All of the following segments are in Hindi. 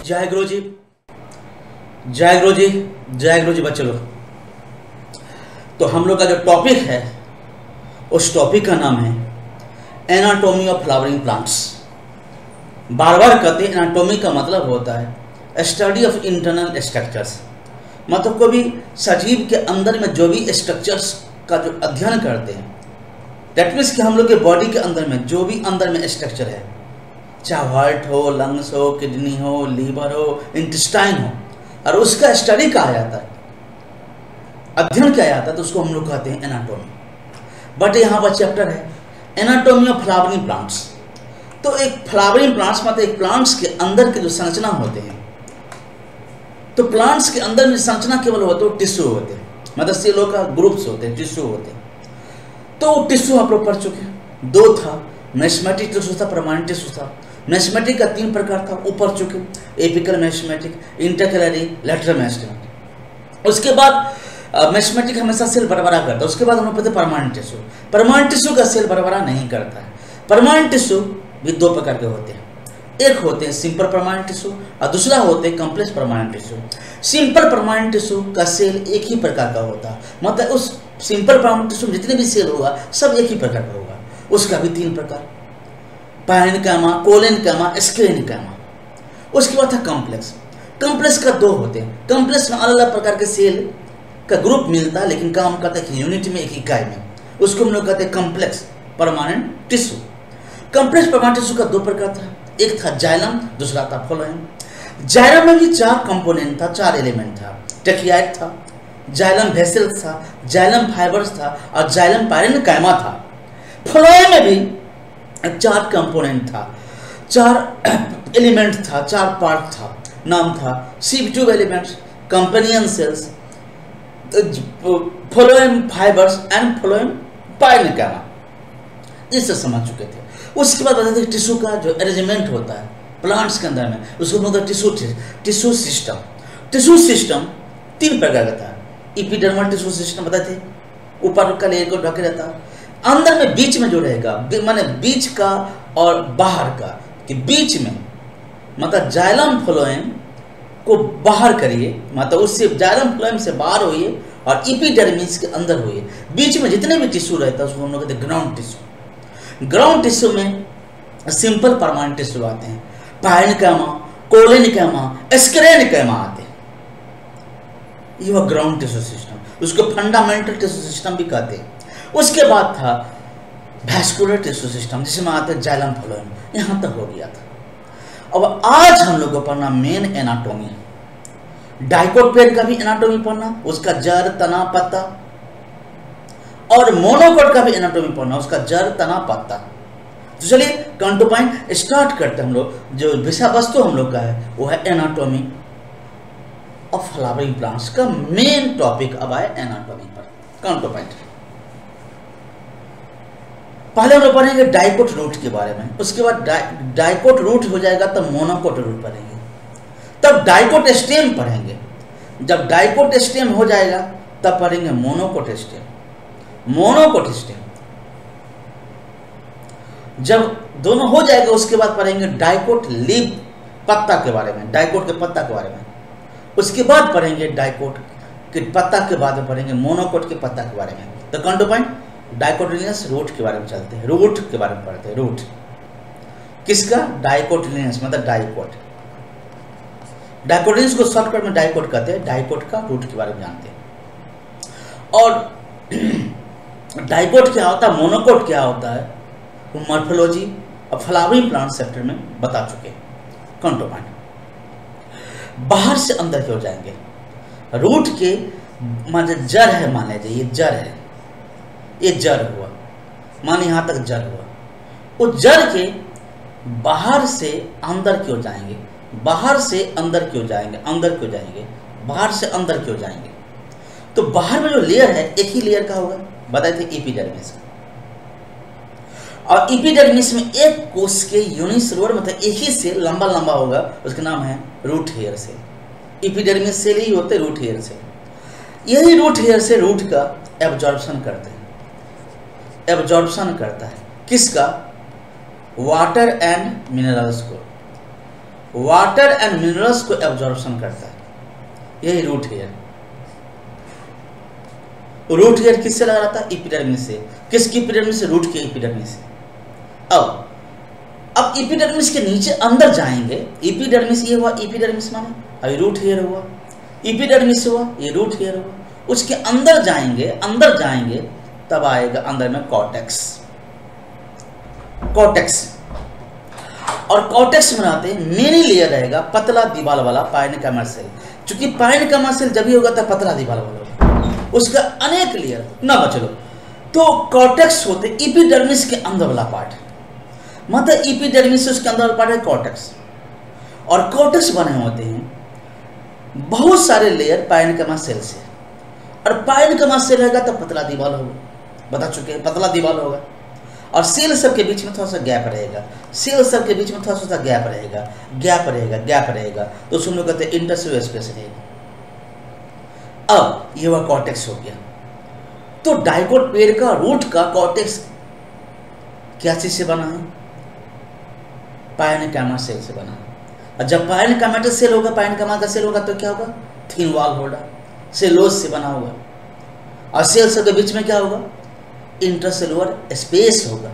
जय गुरु जी, जय गुरु जी, जय गुरु जी बच्चे लोग। तो हम लोग का जो टॉपिक है उस टॉपिक का नाम है एनाटॉमी ऑफ फ्लावरिंग प्लांट्स। बार बार कहते हैं एनाटॉमी का मतलब होता है स्टडी ऑफ इंटरनल स्ट्रक्चर्स, मतलब कोई भी सजीव के अंदर में जो भी स्ट्रक्चर्स का जो अध्ययन करते हैं, दैट मीन्स कि हम लोग के बॉडी के अंदर में जो भी अंदर में स्ट्रक्चर है, चाहे हार्ट हो, लंग्स हो, किडनी हो, लीवर हो, इंटेस्टाइन हो, और उसका स्टडी कहा जाता है, अध्ययन किया जाता है, तो उसको हम लोग कहते हैं एनाटॉमी। बट यहाँ पर चैप्टर है एनाटॉमी ऑफ फ्लावरिंग प्लांट्स। तो एक फ्लावरिंग प्लांट्स मतलब एक प्लांट्स के अंदर के जो संरचना होते हैं, तो प्लांट्स के अंदर में संरचना केवल होते हैं टिश्यू होते हैं, मतलब सेलों का ग्रुप्स होते हैं, टिश्यू होते हैं। तो टिश्यू आप लोग पढ़ चुके हैं, दो था, मेस्मेटिक टिश्यू था, परमानेंट टिश्यू था। मेस्मेटिक का 3 प्रकार था, ऊपर चुके, apical meristematic, intercalary, lateral meristematic. उसके बाद मेस्मेटिक हमेशा सेल बरकरार करता है। उसके बाद हम लोग पढ़ते परमानेंट टिश्यू। परमानेंट टिश्यू का सेल बरकरार नहीं करता है। परमानेंट टिश्यू भी 2 प्रकार के होते हैं, एक होते हैं सिंपल परमानेंट टिश्यू और दूसरा होते हैं complex permanent tissue. Simple permanent tissue का सेल एक ही प्रकार का होता है, मतलब उस सिंपल परमानेंट टिश्यू में जितने भी सेल होगा सब एक ही प्रकार का होगा। उसका भी 3 प्रकार, पैरेन्काइमा, कोलेनकाइमा, स्क्लेरेन्काइमा। उसके बाद था कॉम्प्लेक्स। कॉम्प्लेक्स का 2 होते हैं। कॉम्प्लेक्स में अलग अलग प्रकार के सेल का ग्रुप मिलता है, लेकिन काम करता है यूनिट में, एक इकाई में। उसको हम लोग कहते हैं complex permanent tissue. Complex permanent tissue का 2 प्रकार था, एक था जाइलम, दूसरा था फ्लोएम। जाइलम में भी 4 कंपोनेंट था, 4 एलिमेंट था। ट्रेकियाइड था, जाइलम वेसल्स था, जाइलम फाइबर्स था और जाइलम पैरेन्काइमा था। फ्लोएम में भी 4 कंपोनेंट था, 4 एलिमेंट था, 4 पार्ट था। नाम था sieve tube elements, companion cells, phloem fibres and phloem parenchyma. इससे समझ चुके थे। उसके बाद बताते हैं टिश्यू का जो अरेंजमेंट होता है प्लांट्स के अंदर में, उसको बोलते हैं टिश्यू सिस्टम। टिश्यू सिस्टम 3 प्रकार का था। एपिडर्मल टिश्यू सिस्टम बताते थे, ऊपर का लेयर को ढके रहता है, अंदर में बीच में जो रहेगा, माने बीच का और बाहर का, कि बीच में मतलब जाइलम फ्लोएम को बाहर करिए, मतलब उससे जाइलम फ्लोएम से बाहर होइए और एपिडर्मिस के अंदर होइए। बीच में जितने भी टिश्यू रहता है उसको हम लोग कहते हैं ग्राउंड टिश्यू। ग्राउंड टिश्यू में सिंपल परमानेंट टिश्यू आते हैं, पैरेन्काइमा, कोलेनकाइमा, स्क्लेरेन्काइमा आते हैं। ये हुआ ग्राउंड टिश्यू सिस्टम। उसको फंडामेंटल टिश्यू सिस्टम भी कहते हैं। उसके बाद था वैस्कुलर टिश्यू सिस्टम, जिसमें आते हैं जाइलम फ्लोएम। यहाँ तक हो गया था। अब आज हम लोग को पढ़ना मेन एनाटॉमी, डाइकोट पेड़ का भी एनाटॉमी पढ़ना, उसका जड़, तना, पत्ता, और मोनोकोट का भी एनाटॉमी पढ़ना, उसका जड़, तना, पत्ता। तो चलिए कॉन टू पॉइंट स्टार्ट करते हैं। हम लोग जो विषय वस्तु हम लोग का है वो है एनाटॉमी ऑफ फ्लावरिंग प्लांट्स का मेन टॉपिक अब आए एनाटॉमी पर। कॉन टू पॉइंट पहले हम लोग पढ़ेंगे डाइकोट रूट के बारे में, उसके बाद डाइकोट रूट हो जाएगा तब मोनोकोट रूट पढ़ेंगे, तब डाइकोट स्टेम पढ़ेंगे। जब डाइकोट स्टेम हो जाएगा तब पढ़ेंगे मोनोकोट स्टेम। मोनोकोट स्टेम जब दोनों हो जाएगा उसके बाद पढ़ेंगे डाइकोट लीव, पत्ता के बारे में, डाइकोट के पत्ता के बारे में। उसके बाद पढ़ेंगे डाइकोट के पत्ता के बाद में पढ़ेंगे मोनोकोट के पत्ता के बारे में। तो come to point dicotyledonous root के बारे में चलते हैं। रूट के बारे में पढ़ते हैं। रूट किसका? डाइकोटिलियस मतलब डाइकोट। डाइकोटिलियस को शॉर्टकट में डाइकोट कहते हैं। डाइकोट का रूट के बारे में जानते हैं। और डाइकोट क्या होता है, मोनोकोट क्या होता है, वो मॉर्फोलॉजी और फ्लावरिंग प्लांट चैप्टर में बता चुके हैं। कॉन टू पॉइंट बाहर से अंदर क्यों जाएंगे। रूट के मान जड़ है, मान लीजिए ये जड़ है, ये जड़ हुआ, मान यहाँ तक जड़ हुआ। उस जड़ के बाहर से अंदर क्यों जाएंगे, बाहर से अंदर क्यों जाएंगे, अंदर क्यों जाएंगे, बाहर से अंदर क्यों जाएंगे। तो बाहर में जो लेयर है एक ही लेयर का होगा, बताए थे एपिडर्मिस। और एपिडर्मिस में एक कोष के यूनिसेलुलर मतलब एक ही सेल लंबा लंबा होगा, उसका नाम है root hair cell. Epidermis cell ही होते रूट हेयर सेल। यही रूट हेयर से रूट का एब्जॉर्प्शन करते हैं। एब्जॉर्प्शन करता है किसका? वाटर एंड मिनरल्स को। वाटर एंड मिनरल्स को एब्जॉर्प्शन करता है, यही रूट हेयर। रूट हेयर किससे लगा रहता है? एपिडर्मिस से। किसकी एपिडर्मिस से? रूट की एपिडर्मिस से। अब एपिडर्मिस के नीचे अंदर जाएंगे, एपिडर्मिस ये हुआ, एपिडर्मिस माने अभी रूट हेयर हुआ, एपिडर्मिस हुआ, ये रूट हेयर हुआ। उसके अंदर जाएंगे तब आएगा अंदर में कॉर्टेक्स। और कॉर्टेक्स बनाते मेनी लेयर रहेगा पतला दीवार वाला पाइनकामा सेल। चूंकि पाइनकामा सेल जब भी होगा तब पतला दीवार वाला होगा, उसका अनेक लेयर ना बचलो। तो कॉर्टेक्स होते एपिडर्मिस के अंदर वाला पार्ट, मतलब एपिडर्मिस उसके अंदर वाला पार्ट है कॉर्टेक्स। और कॉर्टेक्स बने होते हैं बहुत सारे लेयर पाइनकामा सेल से, और पाइनकामा सेल रहेगा तो पतला दीवार होगा, बता चुके हैं पतला दीवार होगा। और सेल सब के बीच में थोड़ा सा गैप रहेगा, गैप रहेगा, तो उसको हम लोग कहते हैं इंटरसेलुलर स्पेस रहेगा। अब ये हुआ कॉर्टेक्स हो गया। तो डाइकोट पेड़ का रूट का कॉर्टेक्स क्या चीज से बना है? पाइनकामा सेल से बना है। और जब पाइनकामा सेल होगा, पाइनकामा का सेल होगा तो क्या होगा? थिन वॉल होगा, सेलोज से बना होगा। और सेल सब के बीच में क्या होगा? इंटरसेलुलर स्पेस होगा,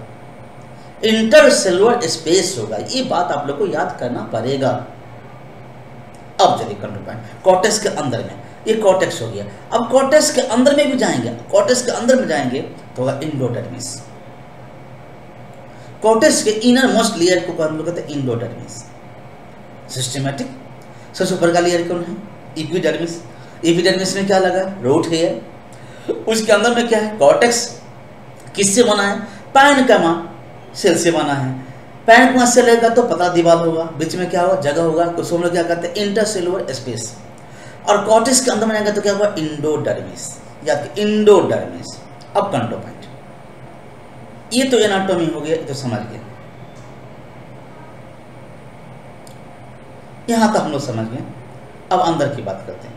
ये बात आप लोग को याद करना पड़ेगा। अब चलिए कंट्रोल पॉइंट, कॉर्टेक्स के अंदर में, ये कॉर्टेक्स हो गया। अब कॉर्टेक्स के अंदर में भी जाएंगे, तो होगा इंडोडर्मिस। कॉर्टेक्स के इनर मोस्ट लेयर को हम लोग कहते हैं इंडोडर्मिस। सिस्टमैटिक सबसे ऊपर का लेयर कौन है? एपिडर्मिस। एपिडर्मिस में क्या लगा? Root hair. उसके अंदर में क्या है? कॉर्टेक्स। किससे बना है? पाइनकामा सेल से बना है। पाइनकामा सेल रहेगा तो पतला दीवार होगा, बीच में क्या होगा? जगह होगा, तो हम लोग क्या कहते हैं? Intercellular space. और कॉर्टेक्स के अंदर में रहेगा तो क्या होगा? इंडोडर्मिस, या इंडोडर्मिस। अब कंट्रोल पॉइंट, ये तो एनाटॉमी हो गया, ये तो समझ गए, यहां तक हम लोग समझ गए। अब अंदर की बात करते हैं।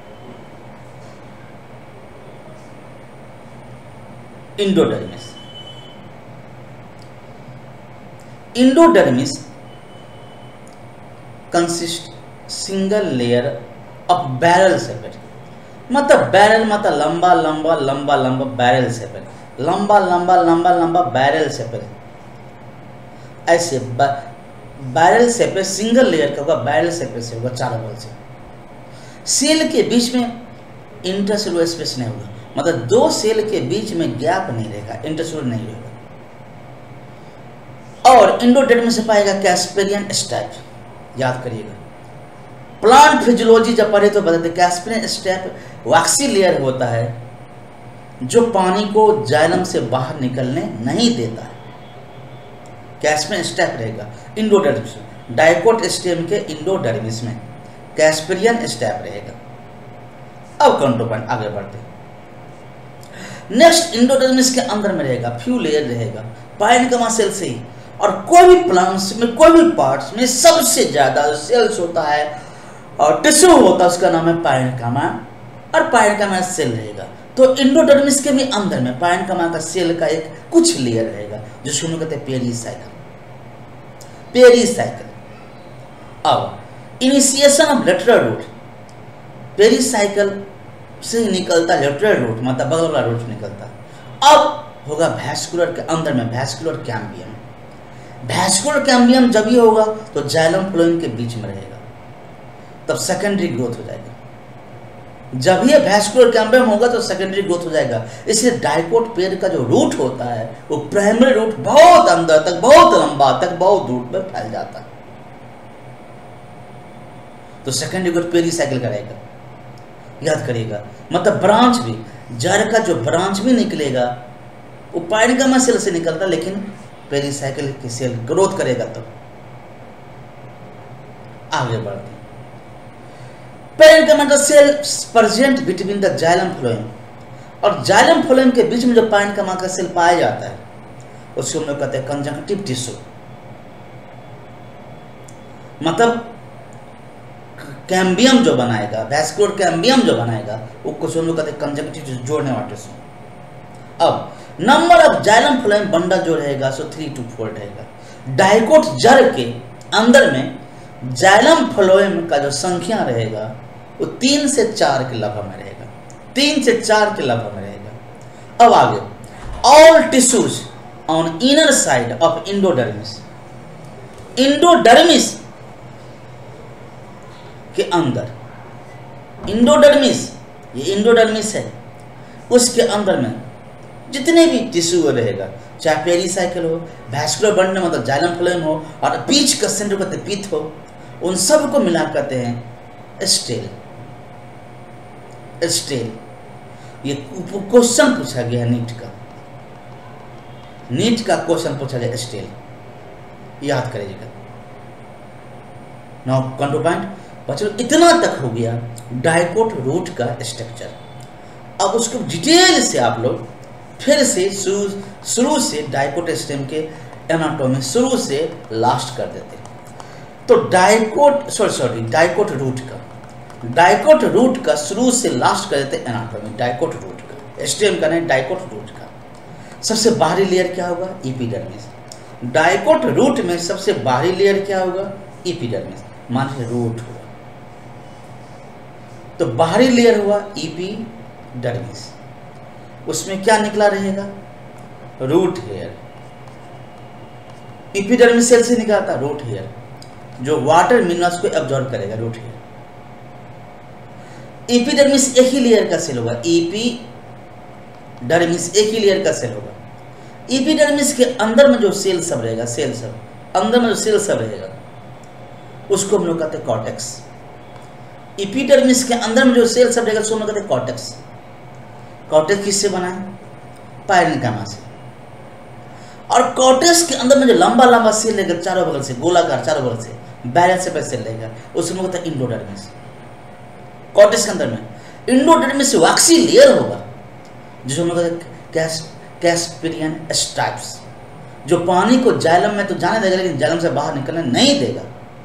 Endodermis consist single layer of barrel shaped. मतलब बैरल मतलब लंबा बैरल सेपेट, लंबा बैरल सेपेट। ऐसे बैरल सेपेट सिंगल लेयर का होगा, बैरल सेपेट से होगा, चारों बगल से। सेल के बीच में इंटरसेलुलर स्पेस नहीं होगा, मतलब दो सेल के बीच में गैप नहीं रहेगा, इंटरसेलुलर नहीं रहेगा। और इंडोडर्मिस से पाएगा कैस्पेरियन स्टेप, याद करिएगा। प्लांट फिजियोलॉजी जब पढ़े तो बताते कैस्पेरियन स्टेप वैक्सी लेयर होता है जो पानी को जाइलम से बाहर निकलने नहीं देता है। कैस्पेरियन स्टेप रहेगा इंडोडर्मिस में, डाइकोट स्टेम के इंडोडर्मिस में कैस्पेरियन स्टेप रहेगा। अब कंट्रोल पॉइंट आगे बढ़ते हैं। नेक्स्ट इंडोडर्मिस के अंदर में रहेगा फ्यू लेयर रहेगा पाइनकामा सेल से ही। और कोई भी प्लांट्स में, कोई भी पार्ट्स में सबसे ज्यादा सेल्स होता है और टिश्यू होता है, उसका नाम है पाइनकामा, और पाइनकामा सेल रहेगा। तो इंडोडर्मिस के भी अंदर में पाइनकामा का सेल का एक कुछ लेयर रहेगा जिसको हम कहते हैं पेरीसाइकिल। अब initiation of lateral root, pericycle से निकलता लेटरल रूट, मतलब बगल वाला रूट निकलता। अब होगा वैस्कुलर के अंदर में वैस्कुलर कैम्बियम। वैस्कुलर कैम्बियम जब ये होगा तो जाइलम फ्लोएम के बीच में रहेगा, तब सेकेंडरी ग्रोथ हो जाएगा। जब ये वैस्कुलर कैम्बियम होगा तो सेकेंडरी ग्रोथ हो जाएगा। इसलिए डाइकोट पेड़ का जो रूट होता है वो प्राइमरी रूट बहुत अंदर तक, बहुत लंबा तक, बहुत दूर पर फैल जाता है। तो सेकेंडरी ग्रोथ पेरीसाइकिल का रहेगा, याद करिएगा। मतलब ब्रांच भी, जड़ का जो ब्रांच भी निकलेगा वो पाइनकामा सेल से निकलता, लेकिन पेरीसाइकिल की सेल ग्रोथ करेगा। तो आगे बढ़ते हैं। Parenchyma cell present between the xylem phloem, और जाइलम फ्लोएम के बीच में जो पाइनकामा का सेल पाया जाता है उसको हम लोग कहते हैं कंजंक्टिव टिश्यू। मतलब कैम्बियम जो बनाएगा, वैस्कुलर कैम्बियम जो बनाएगा, वो कुछ हम लोग कहते हैं कंजंक्टिव टिश्यू, जोड़ने वाला टिश्यू। अब number of xylem phloem bundle जो रहेगा सो 3 to 4 रहेगा। डाइकोट जड़ के अंदर में जाइलम फ्लोएम का जो संख्या रहेगा वो 3 से 4 के लगभग में रहेगा, 3 से 4 के लगभग में रहेगा। अब आगे, all tissues on inner side of endodermis, endodermis के अंदर, इंडोडर्मिस, ये इंडोडर्मिस है, उसके अंदर में जितने भी टिश्यू रहेगा, चाहे पेरीसाइकिल हो, वैस्कुलर बंडल मतलब जाइलम फ्लोएम हो, और बीच का सेंटर कहते पीथ हो, उन सब को मिला करते हैं स्टेल। स्टेल, ये क्वेश्चन पूछा गया नीट का, नीट का क्वेश्चन पूछा गया स्टेल, याद करिएगा। नाउ कम टू पॉइंट बच्चों, इतना तक हो गया डाइकोट रूट का स्ट्रक्चर। अब उसको डिटेल से आप लोग फिर से शुरू से डाइकोट स्टेम के एनाटॉमी शुरू से लास्ट कर देते हैं। तो डाइकोट रूट का शुरू से लास्ट कर देते एनाटॉमी, डाइकोट रूट का स्टेम का नहीं, डाइकोट रूट का। सबसे बाहरी लेयर क्या होगा? एपिडर्मिस। डाइकोट रूट में सबसे बाहरी लेयर क्या होगा? एपिडर्मिस, माने रूट हुआ, तो बाहरी लेयर हुआ एपिडर्मिस, उसमें क्या निकला रहेगा? Root hair. एपिडर्मिस सेल से निकलता रूट हेयर, जो वाटर मिनरल्स को एब्जॉर्ब करेगा, रूट हेयर। एपिडर्मिस एक ही लेयर का सेल होगा, एपिडर्मिस एक ही लेयर का सेल होगा। एपिडर्मिस के अंदर में जो सेल सब रहेगा, सेल सब अंदर में जो सेल सब रहेगा, उसको हम लोग कहते हैं कॉर्टेक्स। एपिडर्मिस के अंदर में जो सेल सब रहेगा, उसको हम लोग कहते हैं कॉर्टेक्स। कॉर्टेक्स किससे बना है? पायरेन्काइमा से। और कॉर्टेक्स के अंदर में जो लंबा लंबा सेल रहेगा चारों बगल से, गोलाकार चारों बगल से, बैरल से सेल रहेगा, उसको हम लोग कहते हैं इंडोडर्मिस। कॉर्टेक्स के अंदर में इंडोडर्मिस वैक्सी लेयर होगा, जिसको हम लोग कहते हैं कैस्पेरियन स्ट्राइप्स, जो पानी को जाइलम में तो जाने देगा लेकिन जाइलम से बाहर निकलने नहीं देगा।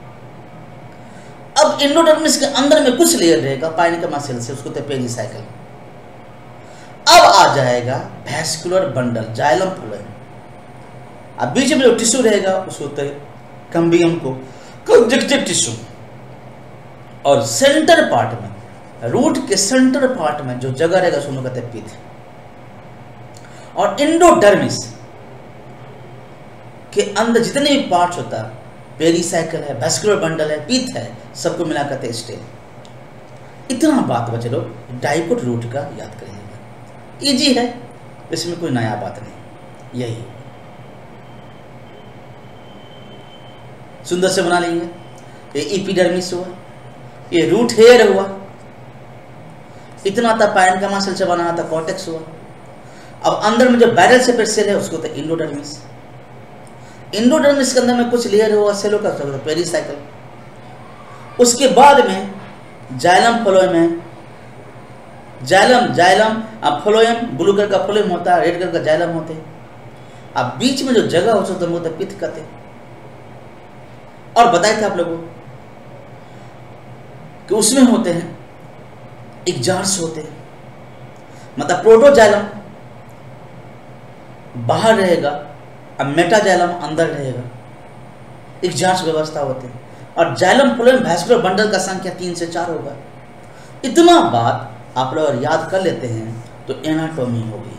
अब इंडोडर्मिस के अंदर में कुछ लेयर रहेगा पायरेन्काइमा सेल से, उसको कहते हैं पेरीसाइकिल। अब आ जाएगा वैस्कुलर बंडल, जाइलम फ्लोएम। अब बीच में जो टिश्यू रहेगा उसको कहते हैं कंबियम को कंजक्टिव टिश्यू। और सेंटर पार्ट में, रूट के सेंटर पार्ट में जो जगह रहेगा उसको कहते हैं पीथ। और इंडोडर्मिस के अंदर जितने भी पार्ट्स होता है, पेरीसाइकिल है, वैस्कुलर बंडल है, पीथ है, सबको मिला करते हैं स्टेल। इतना बात बचे लोग डाइकोट रूट का याद करिएगा, इजी है, इसमें कोई नया बात नहीं, यही सुंदर से बना लेंगे। ये एपिडर्मिस हुआ, ये रूट हेयर हुआ, इतना था पायरेन्काइमा सेल से बना था, कॉर्टेक्स हुआ। अब अंदर में जो बैरल सेपेट सेल है उसको तो इंडोडर्मिस। इंडोडर्मिस के अंदर में कुछ लेयर हुआ सेलों का, पेरीसाइकिल। उसके बाद में जाइलम फ्लोएम है, जाइलम फ्लोएम, ब्लू कलर का फ्लोएम होता है, रेड कलर का जाइलम होते हैं। अब बीच में जो जगह होता है वो पित्त कहते हैं। और बताए थे आप लोगों कि उसमें होते हैं एग्जार्स होते हैं, मतलब प्रोटोजाइलम बाहर रहेगा और मेटाजाइलम अंदर रहेगा, एग्जार्स व्यवस्था होते हैं। और जाइलम फ्लोएम वैस्कुलर बंडल का संख्या 3 से 4 होगा। इतना बात आप लोग याद कर लेते हैं तो एनाटॉमी होगी,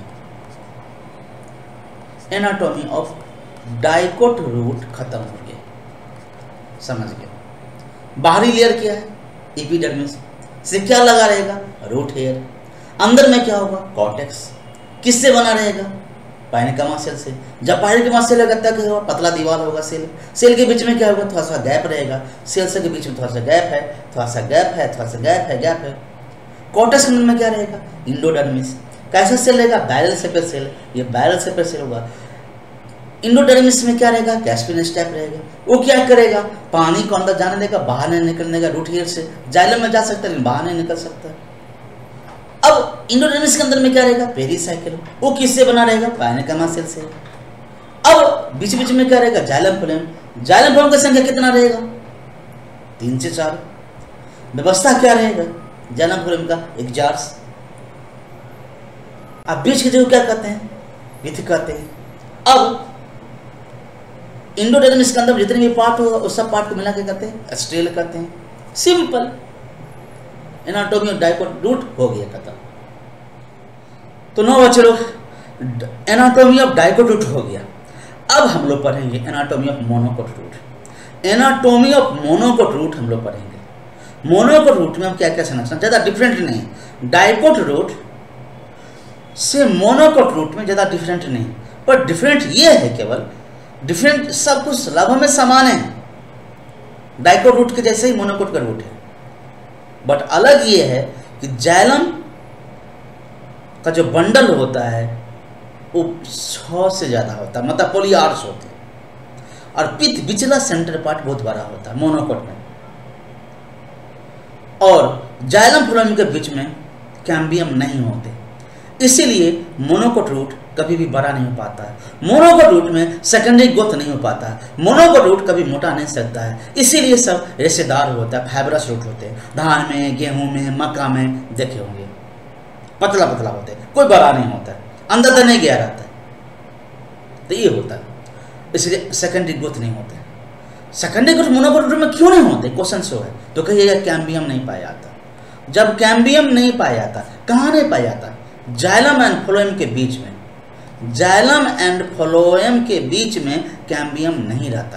एनाटॉमी ऑफ डाइकोट रूट खत्म हो गया, समझ गए। बाहरी लेयर क्या है? एपिडर्मिस से क्या लगा रहेगा? Root hair. अंदर में क्या होगा? कॉर्टेक्स। किससे बना रहेगा? पायरेन्काइमा सेल से। जब पायरेन्काइमा सेल लगता है पतला दीवार होगा, सेल के बीच में क्या होगा? थोड़ा सा गैप रहेगा, सेल के बीच में थोड़ा सा गैप है, थोड़ा सा गैप है, थोड़ा सा गैप है। कॉर्टेक्स के अंदर में क्या रहेगा? इंडोडर्मिस। कैसा सेल रहेगा? बैरल सेपेट सेल, ये बैरल सेपेट सेल होगा। इंडोडर्मिस में क्या रहेगा? कैस्पेरियन स्ट्राइप रहेगा। वो क्या करेगा? पानी को अंदर जाने देगा, बाहर नहीं निकलने देगा। रूट हेयर से जाइलम में जा सकता है लेकिन बाहर नहीं निकल सकता। अब इंडोडर्मिस के अंदर में क्या रहेगा? पेरीसाइकिल। वो किससे बना रहेगा? पायरेन्काइमा सेल से। अब बीच बीच में क्या रहेगा? Xylem phloem. जाइलम फ्लोएम की संख्या कितना रहेगा? 3 से 4। व्यवस्था क्या रहेगा जाइलम फ्लोएम का? एग्जार्स। अब बीच की जगह क्या कहते हैं? विथ कहते हैं। अब इंडोडर्मिस के अंदर जितने भी पार्ट होगा उस सब पार्ट को मिला के कहते हैं स्टेल कहते हैं। Simple, anatomy of dicot root हो गया खत्म। तो नो बच्चे लोग, एनाटॉमी ऑफ डाइकोट रूट हो गया। अब हम लोग पढ़ेंगे anatomy of monocot root. Anatomy of monocot root हम लोग पढ़ेंगे। मोनोकोट रूट में हम क्या क्या समझना, ज़्यादा डिफरेंट नहीं है। डाइकोट रूट से मोनोकोट रूट में ज़्यादा डिफरेंट नहीं, पर डिफरेंट ये है, केवल डिफरेंट सब कुछ लगभग में समान है। डाइकोट रूट के जैसे ही मोनोकोट का रूट है, बट अलग ये है कि जाइलम का जो बंडल होता है वो 6 से ज़्यादा होता है, मतलब पॉलीआर्स होते हैं। और पित्त बिचला सेंटर पार्ट बहुत बड़ा होता है मोनोकोट में। और जाइलम फ्लोएम के बीच में कैम्बियम नहीं होते, इसीलिए मोनोकोट रूट कभी भी बड़ा नहीं हो पाता है। मोनोकोट रूट में सेकेंडरी ग्रोथ नहीं हो पाता है। मोनोकोट रूट कभी मोटा नहीं सकता है, इसीलिए सब रेशेदार होता है, फाइबरस रूट होते हैं। धान में, गेहूं में, मक्का में देखे होंगे, पतला पतला होते हैं, कोई बड़ा नहीं होता है, अंदर तक नहीं गया रहता है। तो ये होता है, इसलिए सेकेंडरी ग्रोथ नहीं होता है। सेकेंडरी ग्रोथ मोनोकोट रूट में क्यों नहीं होते, क्वेश्चन सो है। तो कहिएगा कैम्बियम नहीं पाया जाता। जब कैम्बियम नहीं पाया जाता, कहाँ नहीं पाया जाता? जाइलम एंड फ्लोएम के बीच में। जाइलम एंड फ्लोएम के बीच में कैम्बियम नहीं रहता।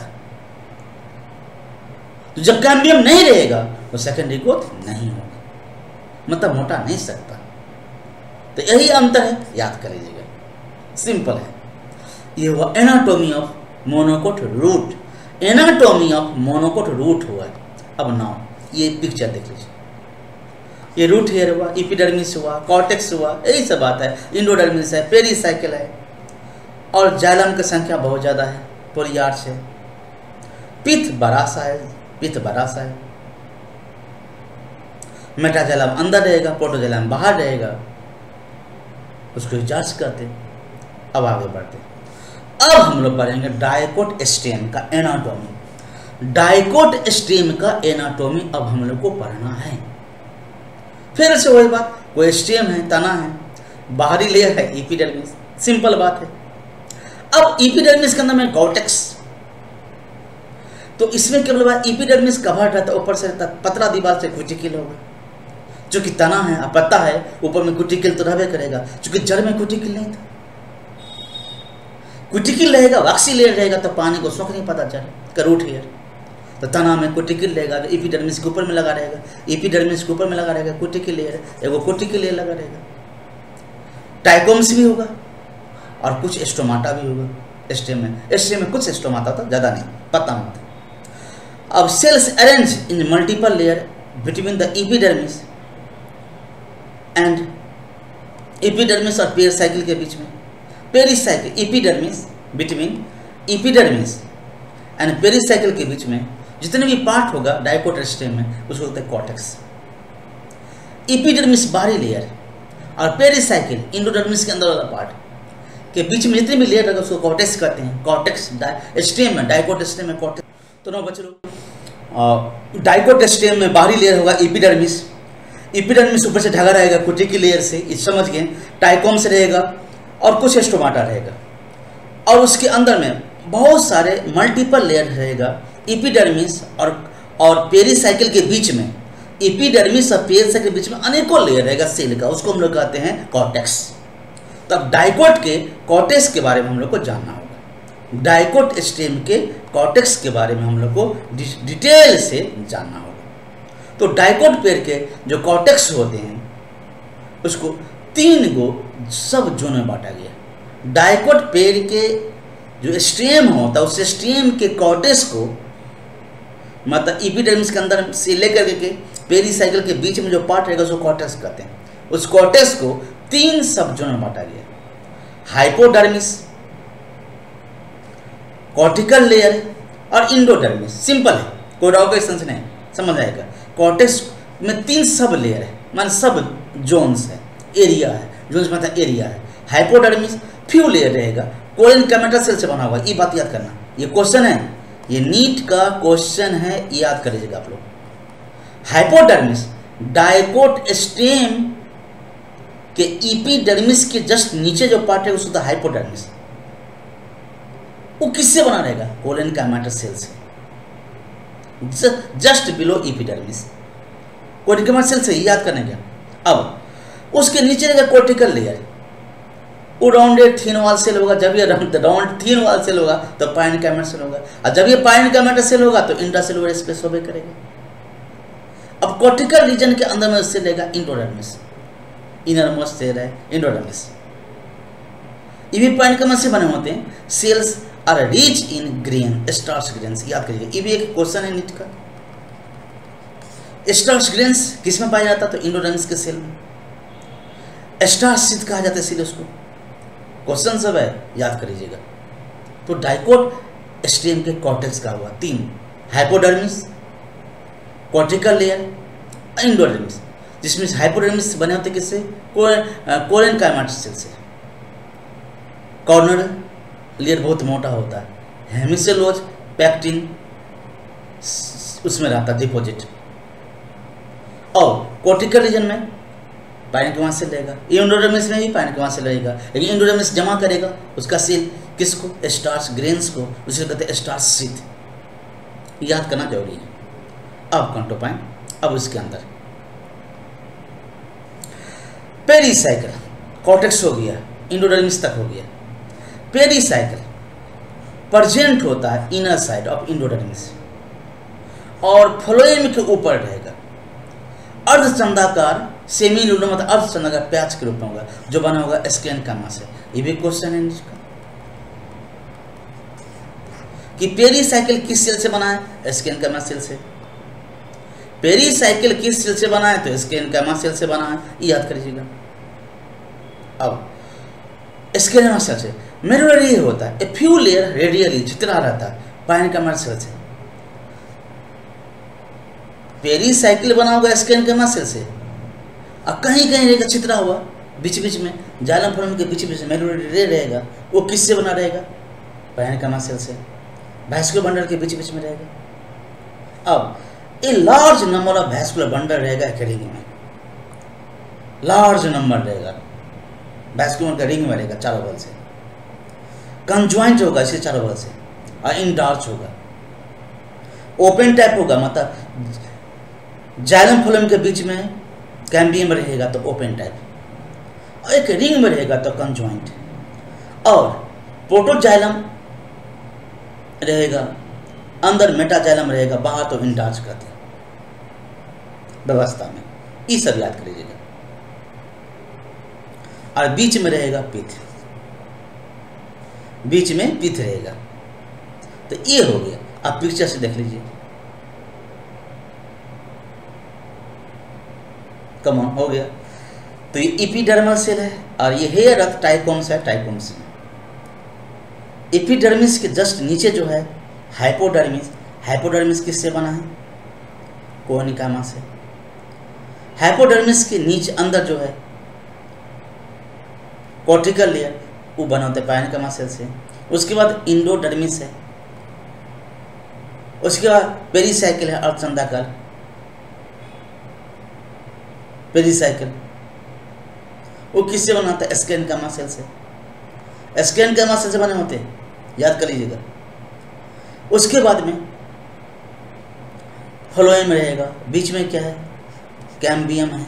तो जब कैम्बियम नहीं रहेगा तो सेकेंडरी ग्रोथ नहीं होगा, मतलब मोटा नहीं सकता। तो यही अंतर है, याद कर लीजिएगा, सिंपल है। ये हुआ anatomy of monocot root. Anatomy of monocot root हुआ। अब नाउ ये पिक्चर देख लीजिए, ये रूट हेयर हुआ, एपिडर्मिस हुआ, कॉर्टेक्स हुआ, यही सब बात है। इंडोडर्मिस है, पेरिसाइकिल है, और जाइलम की संख्या बहुत ज़्यादा है, पॉलीआर्च है। पित्त बड़ा सा है, पित्त बड़ा सा है। मेटाजाइलम अंदर रहेगा, प्रोटोजाइलम बाहर रहेगा, उसको जांच करते। अब आगे बढ़ते, अब हम लोग पढ़ेंगे डाइकोट स्टेम का एनाटॉमी। डाइकोट स्टेम का एनाटॉमी अब हम लोग को पढ़ना है। फिर से वही बात, कोई स्टेम है, तना है, बाहरी लेयर है एपिडर्मिस, सिंपल बात है। अब एपिडर्मिस के अंदर में कॉर्टेक्स, तो इसमें केवल बात एपिडर्मिस कवर रहता है, ऊपर से रहता पतला दीवार से क्यूटिकल होगा, जो कि तना है, पत्ता है, ऊपर में क्यूटिकल तो रहबे करेगा, क्योंकि जड़ में क्यूटिकल नहीं था। क्यूटिकल रहेगा, वैक्सी लेयर रहेगा, तो पानी को सोख नहीं पाता जड़ का रूट हेयर। तो तना में क्यूटिकल रहेगा, तो एपिडर्मिस के ऊपर में लगा रहेगा, एपिडर्मिस के ऊपर में लगा रहेगा क्यूटिकल लेयर, एगो क्यूटिकल लेयर लगा रहेगा। टाइकोम्स भी होगा और कुछ एस्टोमाटा भी होगा स्टेम में। स्टेम में कुछ एस्टोमाटा होता, ज़्यादा नहीं, पता होता। अब cells arrange in multiple layer between the epidermis and epidermis और पेरिसाइकिल के बीच में। Pericycle, epidermis, between epidermis and pericycle के बीच में जितने भी पार्ट होगा डाइकोट स्टेम में, उसको कहते हैं कॉर्टेक्स। एपिडर्मिस बाहरी लेयर और पेरिसाइकिल इंडोडर्मिस के अंदर वाला पार्ट के बीच में जितने भी लेयर होगा उसको कॉर्टेक्स कहते हैं। कॉर्टेक्स स्टेम में, डाइकोट स्टेम में कॉर्टेक्स। तो ना बच्चे लोग, डाइकोट स्टेम में बाहरी लेयर होगा एपिडर्मिस। एपिडर्मिस ऊपर से ढका रहेगा क्यूटिकल लेयर से, इस समझ गए। टाइकोम्स रहेगा और कुछ एस्टोमाटा रहेगा, और उसके अंदर में बहुत सारे मल्टीपल लेयर रहेगा एपिडर्मिस और पेरिसाइकिल के बीच में। एपिडर्मिस और पेरिसाइकिल के बीच में अनेकों लेयर रहेगा सेल का, उसको हम लोग कहते हैं कॉर्टेक्स। तब डाइकोट के कॉर्टेक्स के बारे में हम लोग को जानना होगा। डाइकोट स्टेम के कॉर्टेक्स के बारे में हम लोग को डिटेल से जानना होगा। तो डाइकोट पेड़ के जो कॉर्टेक्स होते हैं उसको 3 गो सब जोन में बांटा गया। डाइकोट पेड़ के जो स्टेम होता है उस स्टेम के कॉर्टेक्स को, मतलब एपिडर्मिस के अंदर से लेकर के पेरिसाइकिल के बीच में जो पार्ट रहेगा उसको कॉर्टेक्स कहते हैं। उस कॉर्टेक्स को 3 सब जोन में बांटा गया। हाइपोडर्मिस, कॉर्टिकल लेयर और इंडोडर्मिस। सिंपल है, कोई रॉकेट सेंस नहीं, समझ आएगा। कॉर्टेक्स में 3 सब लेयर है, मान सब जोन्स है, एरिया है, जोन्स मतलब एरिया है। हाइपोडर्मिस फ्यू लेयर रहेगा, कोलिन कैमेटा सेल से बना हुआ, ये बात याद करना। ये क्वेश्चन है, ये नीट का क्वेश्चन है, याद कर लीजिएगा आप लोग। हाइपोडर्मिस डाइकोट स्टेम के एपिडर्मिस के जस्ट नीचे जो पार्ट है उसको हाइपोडर्मिस, वो किससे बना रहेगा? कोलेनकाइमेटस सेल से, just below epidermis. Collenchymatous cell से याद करने क्या। अब उसके नीचे रहेगा कोर्टिकल लेयर, वो राउंडेड थीन वॉल सेल होगा। जब ये राउंड थीन वॉल सेल होगा तो पाइनकाइमेटस सेल होगा, और जब ये पाइनकाइमेटस सेल होगा तो इंट्रासेलुलर स्पेस होबे करेगा। अब कोर्टिकल रीजन के अंदर में सेल रहेगा इंडोडर्मिस, इनर मोस्ट सेल है इंडोडर्मिस। ये भी पाइनकाइमेटस से बने होते हैं। Cells are rich in grain, starch grains, याद करिएगा, ये भी एक क्वेश्चन है नीट का। स्टार्च ग्रेन्स किस में पाया जाता? तो इंडोडर्मिस के सेल में। स्टार्च शीट कहा जाता है सीधे उसको। क्वेश्चन सब है, याद कर लीजिएगा। तो डाइकोट स्टेम के कॉर्टेक्स का हुआ 3, हाइपोडर्मिस, कॉर्टिकल लेयर, इंडोडर्मिस, जिसमें हाइपोडर्मिस बने होते किससे? कोलेनकाइमेटस सेल से। कॉर्नर लेयर बहुत मोटा होता है, हेमिसेलोज पैक्टिन उसमें रहता है डिपॉजिट। और कॉर्टिकल रीजन में पाइनकाइमेटस सेल रहेगा, इंडोडर्मिस में भी पाइनकाइमेटस सेल रहेगा, लेकिन इंडोडर्मिस जमा करेगा उसका सेल किसको? स्टार्च ग्रेन्स को, उसे कहते हैं स्टार्च शीट। याद करना जरूरी है। अब कंट्रो पॉइंट, अब उसके अंदर पेरीसाइकिल, कॉर्टेक्स हो गया, इंडोडर्मिस तक हो गया। पेरीसाइकिल प्रेजेंट होता है इनर साइड ऑफ इंडोडर्मिस और फ्लोएम के ऊपर रहेगा। अर्धचंदाकार सेमीलुनर मतलब अर्धचंदाकार पैच के रूप में होगा, जो बना होगा स्क्लेरेन्काइमा से। ये भी क्वेश्चन है इसका कि पेरीसाइकिल किस सेल से बना है? स्क्लेरेन्काइमा सेल से। पेरीसाइकिल किस सेल से बना है? तो स्क्लेरेन्काइमा सेल से बना है, याद करिएगा। अब स्क्लेरेन्काइमा सेल से मेरुलरी होता है, ए फ्यू लेयर रेडियली जितना रहता है पाइनकाइमा सेल से। पेरीसाइकिल बना होगा स्क्लेरेन्काइमा सेल से, और कहीं कहीं रहेगा छितरा हुआ बीच बीच में, जाइलम फोरम के बीच बीच में मेरुलरी रहेगा, वो किससे बना रहेगा? पाइनकाइमा सेल से। वैस्कुलर बंडल के बीच बीच में रहेगा। अब a large number of vascular bundle रहेगा एक रिंग में, लार्ज नंबर रहेगा वैस्कुलर का रिंग में रहेगा चारों बगल से। कंजॉइंट होगा इसे चारों बगल से, और इनडार्च होगा। ओपन टाइप होगा, मतलब जाइलम फोरम के बीच में कैम्बियम रहेगा तो ओपन टाइप, और एक रिंग में रहेगा तो कंजॉइंट। और प्रोटोजाइलम रहेगा, अंदर मेटाजाइलम रहेगा, बाहर तो इंडार्च कहते हैं व्यवस्था में। ये सब याद कर लीजिएगा। और बीच में रहेगा पिथ, बीच में पिथ रहेगा। तो ये हो गया। आप पिक्चर से देख लीजिए, कम ऑन हो गया। तो ये एपिडर्मल सेल है, और ये हेयर ऑफ ट्राइकोम्स है, ट्राइकोम्स में। एपिडर्मिस के जस्ट नीचे जो है हाइपोडर्मिस, हाइपोडर्मिस किससे बना है? कोलेनकाइमा से। हाइपोडर्मिस के नीचे अंदर जो है कॉर्टिकल लेयर, वो बना होता है पाइनकाइमा सेल से। उसके बाद इंडोडर्मिस है, उसके बाद पेरीसाइकिल है, अर्धचंदाकार पेरीसाइकिल, वो किससे बना होता है? स्क्लेरेन्काइमा सेल से। स्क्लेरेन्काइमा सेल से बने होते हैं, याद कर लीजिएगा। उसके बाद में फ्लोएम रहेगा, बीच में क्या है? कैम्बियम है,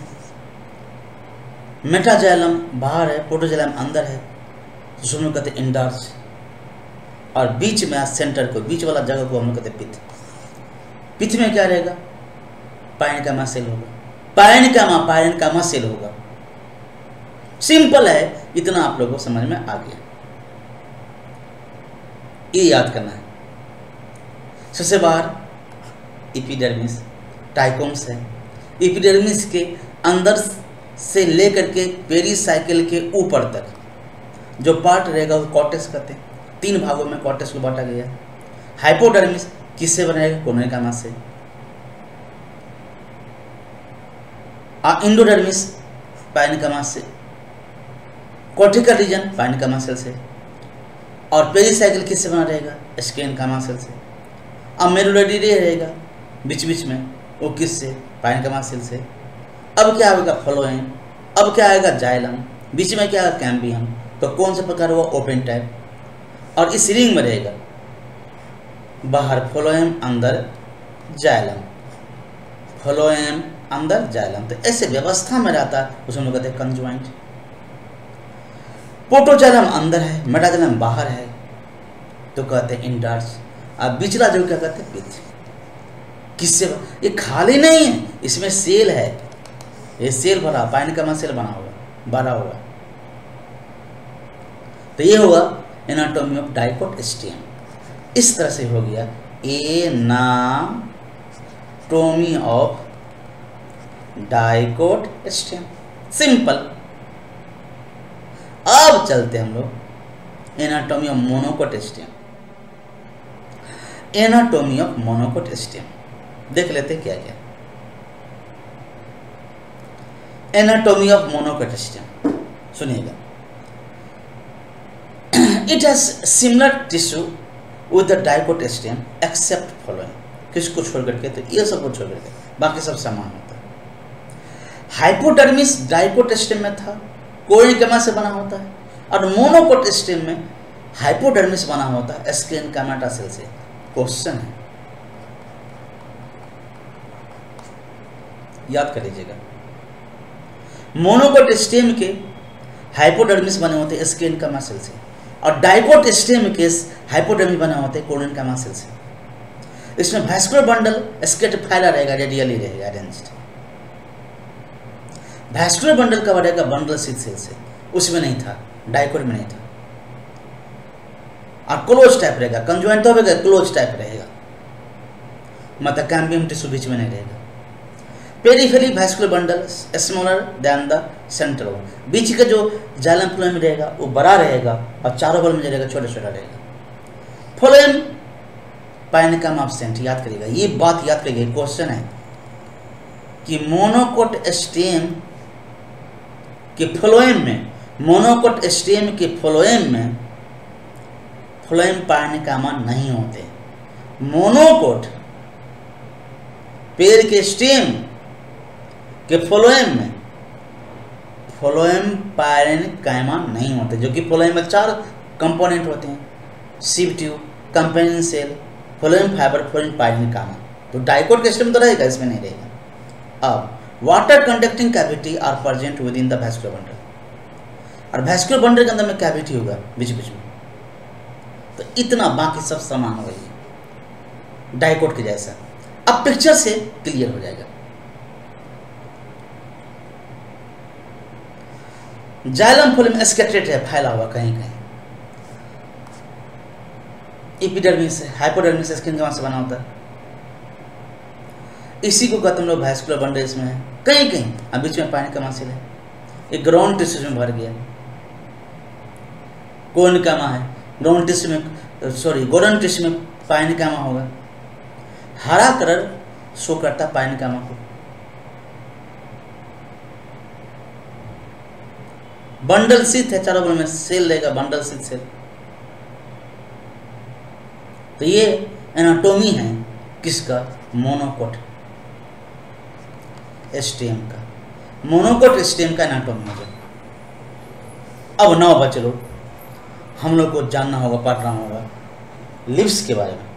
मेटाजाइलम बाहर है, प्रोटोजाइलम अंदर है, जिसको हम लोग कहते हैं इंडार्च। और बीच में सेंटर को, बीच वाला जगह को हम लोग कहते हैं पिथ। पिथ में क्या रहेगा? पाइनकाइमा सेल होगा, पाइनकाइमा सेल होगा। सिंपल है, इतना आप लोगों को समझ में आ गया। ये याद करना है। सबसे बाहर एपिडर्मिस, ट्राइकोम्स है। एपिडर्मिस के अंदर से लेकर के पेरीसाइकिल के ऊपर तक जो पार्ट रहेगा वो कॉर्टेक्स कहते हैं। 3 भागों में कॉर्टेक्स को बांटा गया है। हाइपोडर्मिस किससे बनेगा? कोलेनकाइमा से। इंडोडर्मिस पाइनकाइमा से। कॉर्टिकल रीजन पाइनकाइमा सेल से। और पेरीसाइकिल किससे बना रहेगा? स्क्लेरेन्काइमा सेल से। अब मेरुलरी रहेगा बीच बीच में, वो किससे? पाइनकाइमा सेल से। अब क्या आएगा? फ्लोएम। अब क्या आएगा? जाइलम। बीच में क्या आएगा? कैम्बियम। तो कौन सा प्रकार हुआ? Open type. और इस रिंग में रहेगा बाहर फ्लोएम, अंदर जाइलम, फ्लोएम अंदर जाइलम। तो ऐसे व्यवस्था में रहता है, उसे हम लोग कहते हैं कंजॉइंट। प्रोटोजाइलम अंदर है, मेटाजाइलम बाहर है, तो कहते हैं इंटर्स। अब बिचला जो क्या कहते हैं पित्त। किससे? ये खाली नहीं है, इसमें सेल है, ये सेल भरा, पाइनकामा सेल बना हुआ, भरा हुआ। तो ये होगा एनाटॉमी ऑफ डाइकोट स्टेम। इस तरह से हो गया anatomy of dicot stem, simple. अब चलते हम लोग anatomy of monocot stem. Anatomy of monocot stem देख लेते क्या क्या। एनाटॉमी ऑफ मोनोकोट स्टेम सुनिएगा। It has similar tissue with the dicot stem except following. किसको छोड़ करके? तो ये सब को छोड़ करके बाकी सब समान होता है। हाइपोडर्मिस डाइकोट स्टेम में था, कोरेनिकमा से बना होता है, और मोनोकोट स्टेम में हाइपोडर्मिस बना होता है स्क्लेरेन्काइमा सेल से। क्वेश्चन है, याद कर लीजिएगा। मोनोकोट स्टेम के हाइपोडर्मिस बने होते हैं स्क्लेरेन्काइमा सेल से, और डाइकोट स्टेम के हाइपोडर्मिस बने होते हैं कोरेनिकमा सेल से। इसमें वैस्कुलर बंडल स्ट्रेटिफाइला रहेगा, रेडियली रहेगा अरेंज्ड। वैस्कुलर बंडल कब रहेगा? बंडल शीथ सेल से, उसमें नहीं था, डाइकोट में नहीं था। और क्लोज टाइप रहेगा, कंजॉइंट तो होगा, क्लोज टाइप रहेगा, मतलब कैम्बियम टिश्यू बीच में नहीं रहेगा। Peripherally vascular bundle smaller than the central one. बीच का जो जाइलम फ्लोएम रहेगा वो बड़ा रहेगा, और चारों बगल में जो रहेगा छोटा छोटा रहेगा। फ्लोएम पाइनकामा एब्सेंट, याद करिएगा, ये बात याद करिएगा। क्वेश्चन है कि मोनोकोट स्टेम के फ्लोएम में, मोनोकोट स्टेम के फ्लोएम में फ्लोएम पाइनकामा नहीं होते। मोनोकोट पेड़ के स्टेम के फ्लोएम में फ्लोएम पाइनकाइमा नहीं होते, जो कि फ्लोएम में 4 कंपोनेंट होते हैं, sieve tube, companion cell, phloem fibre, phloem parenchyma. तो डाइकोट के स्टेम तो रहेगा, इसमें नहीं रहेगा। अब water conducting cavity are present within the vascular bundle, और वैस्कुलर बंडल के अंदर में कैविटी होगा बीच बीच में। तो इतना, बाकी सब समान हो गई डाइकोट के जैसा। अब पिक्चर से क्लियर हो जाएगा। जाइलम फ्लोएम स्कैटर्ड है, फैला हुआ कहीं कहीं। एपिडर्मिस है, हाइपोडर्मिस स्क्लेरेन्काइमा से बना होता है। इसी को कहते हम लोग वैस्कुलर बंडल, इसमें है कहीं कहीं, अब बीच में पाइनकाइमा सेल है। एक ग्राउंड टिश्यू में भर गया, कोरेनिकमा है, ग्राउंड टिश्यू में, सॉरी गोल्डन टिश्यू में पाइनकाइमा होगा। हरा कलर शो करता पाइनकाइमा को। बंडल शीथ है, चारों बगल में सेल रहेगा, बंडल शीथ सेल। तो ये एनाटॉमी है किसका? मोनोकोट स्टेम का। मोनोकोट स्टेम का एनाटॉमी हो गया। अब 9 बच्चे लोग हम लोग को जानना होगा, पढ़ना होगा लिप्स के बारे में।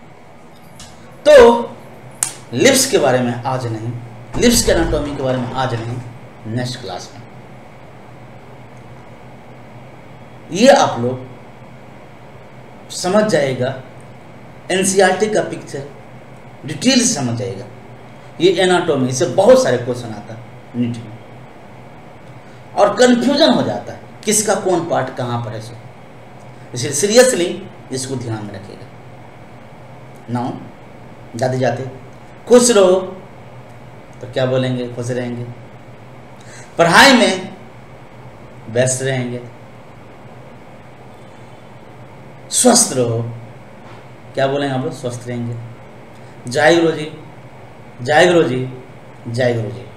तो लिप्स के बारे में आज नहीं, लिप्स के एनाटॉमी के बारे में आज नहीं, नेक्स्ट क्लास में। ये आप लोग समझ जाएगा, एनसीईआरटी का पिक्चर डिटेल से समझ जाएगा। ये एनाटॉमी से बहुत सारे क्वेश्चन आता है नीट में, और कंफ्यूजन हो जाता है किसका कौन पार्ट कहाँ पर है। सो इसलिए सीरियसली इसको ध्यान में रखिएगा। नाउ जाते जाते खुश रहो, तो क्या बोलेंगे? खुश रहेंगे। पढ़ाई में व्यस्त रहेंगे। स्वस्थ रहो, क्या बोलेंगे आप लोग? स्वस्थ रहेंगे। जय गुरु जी, जय गुरु जी, जय गुरु जी।